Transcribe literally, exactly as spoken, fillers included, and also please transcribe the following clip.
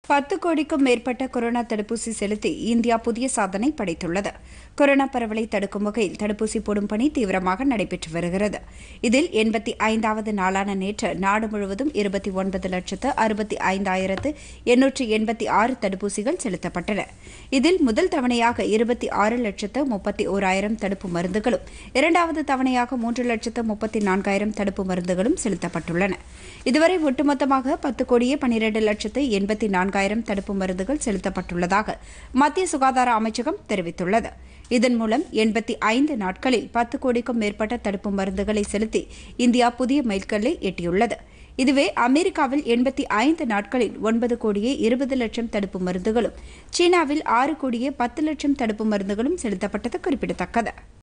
பத்து கோடிக்கும் மேற்பட்ட கொரோனா தடுப்பூசி செலுத்தி இந்தியா புதிய சாதனை படைத்துள்ளது. கொரோனா பரவலை தடுக்கும் வகையில் தடுப்பூசி போடும் பணி தீவிரமாக நடைபெற்று வருகிறது. இதில் எண்பத்தி ஐந்தாவது நாளான நேற்று நாடு முழுவதும் இருபத்தி ஒன்பது லட்சத்து அறுபத்தி ஐந்தாயிரத்து எண்ணூற்று எண்பத்தி ஆறு தடுப்பூசிகள் செலுத்தப்பட்டன. இதில் முதல் தவணையாக இருபத்தி ஆறு லட்சத்து முப்பத்தி ஓராயிரம் தடுப்பு மருந்துகளும், இரண்டாவது தவணையாக மூன்று லட்சத்து முப்பத்தி நான்காயிரம் தடுப்பு மருந்துகளும் செலுத்தப்பட்டுள்ளன. இதுவரை ஒட்டுமொத்தமாக பத்து கோடியே பனிரண்டு லட்சத்து எண்பத்தி நான்காயிரம் தடுப்பு மருந்துகள் செலுத்தப்பட்டுள்ளதாக மத்திய சுகாதார அமைச்சகம் தெரிவித்துள்ளது. இதன் மூலம் எண்பத்தி ஐந்து நாட்களில் பத்து கோடிக்கும் மேற்பட்ட தடுப்பு மருந்துகளை செலுத்தி இந்தியா புதிய மைல்கல்லை எட்டியுள்ளது. இதுவே அமெரிக்காவில் எண்பத்தி ஐந்து நாட்களில் ஒன்பது கோடியே இருபது லட்சம் தடுப்பு மருந்துகளும், சீனாவில் ஆறு கோடியே பத்து லட்சம் தடுப்பு மருந்துகளும் செலுத்தப்பட்டது குறிப்பிடத்தக்கது.